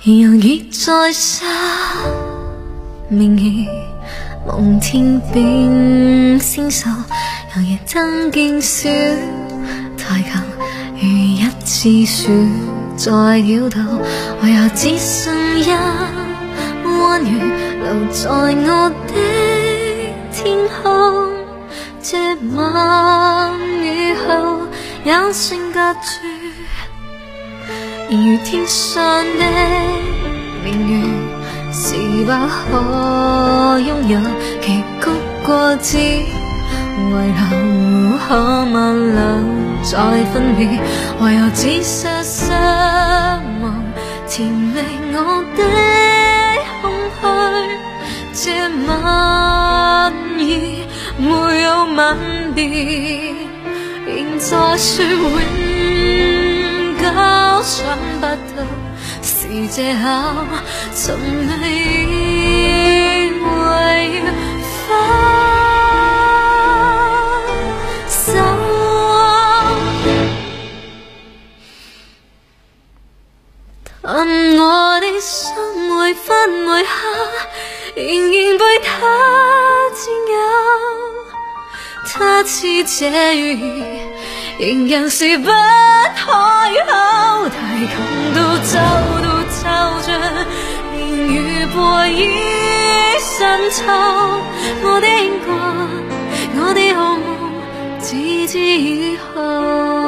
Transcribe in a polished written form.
又已在失，名义望天边星宿，又夜燈見小太舊，如一次雪在繞道，為何只剩一彎月留在我的天空？這晚雨後有聲隔絕，然如天上的明月，是不可擁有，旗曲過只遺留，可挽留再分別，為何只捨失望，填覓我的空虛？這晚已沒有吻別，仍在說永久，想不到是藉口，尋覓為分手。但我的心每分每刻仍然被他佔有，他似這雨仍然是不開口，太窮到走到皺着，連雨波已滲透我的過，我的好夢，只知以後。